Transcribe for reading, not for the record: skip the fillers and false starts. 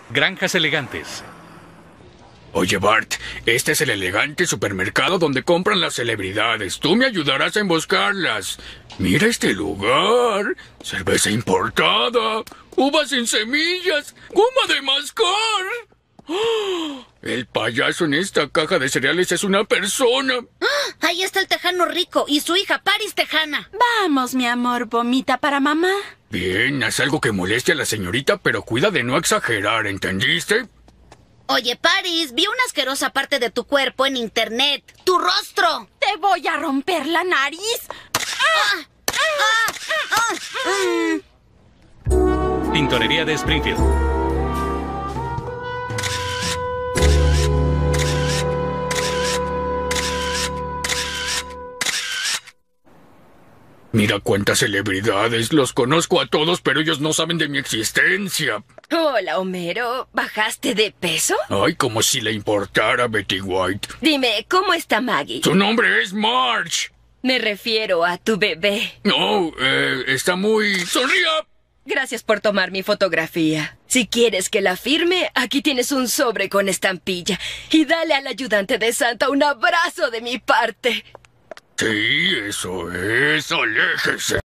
Granjas elegantes. Oye, Bart, este es el elegante supermercado donde compran las celebridades. Tú me ayudarás a emboscarlas. Mira este lugar. Cerveza importada, uvas sin semillas, goma de mascar. ¡Oh! El payaso en esta caja de cereales es una persona. Ahí está el tejano rico y su hija Paris Tejana. Vamos, mi amor, vomita para mamá. Bien, haz algo que moleste a la señorita, pero cuida de no exagerar, ¿entendiste? Oye, Paris, vi una asquerosa parte de tu cuerpo en internet. ¡Tu rostro! ¡Te voy a romper la nariz! Tintorería de Springfield. Mira cuántas celebridades. Los conozco a todos, pero ellos no saben de mi existencia. Hola, Homero. ¿Bajaste de peso? Ay, como si le importara, Betty White. Dime, ¿cómo está Maggie? Su nombre es Marge. Me refiero a tu bebé. No, está muy... ¡Sonría! Gracias por tomar mi fotografía. Si quieres que la firme, aquí tienes un sobre con estampilla. Y dale al ayudante de Santa un abrazo de mi parte. Sí, eso es. Aléjese.